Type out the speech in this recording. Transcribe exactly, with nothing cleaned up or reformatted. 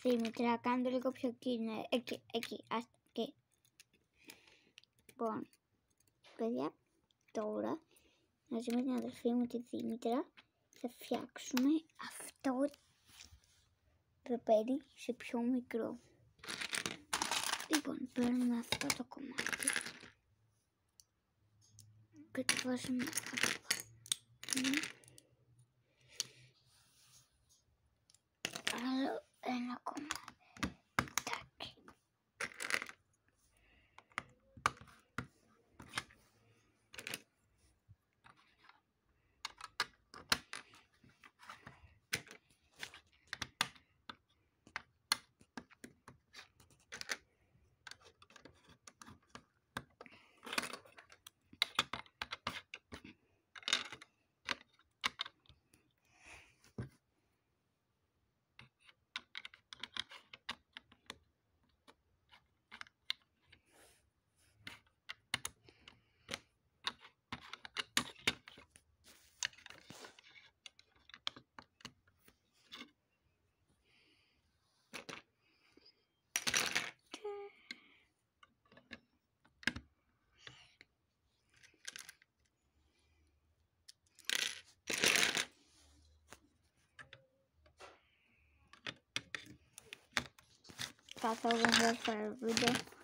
Δήμητρα, κάντε λίγο πιο εκεί, ναι. Εκεί, εκεί, άστα, εκεί. Λοιπόν, παιδιά, τώρα, μαζί με την αδερφή μου τη Δήμητρα, θα φτιάξουμε αυτό το παιδί σε πιο μικρό. Λοιπόν, παίρνουμε αυτό το κομμάτι και το βάζουμε από πάνω. Άλλο ένα κομμάτι. Καθόλου δεν θα βίντεο.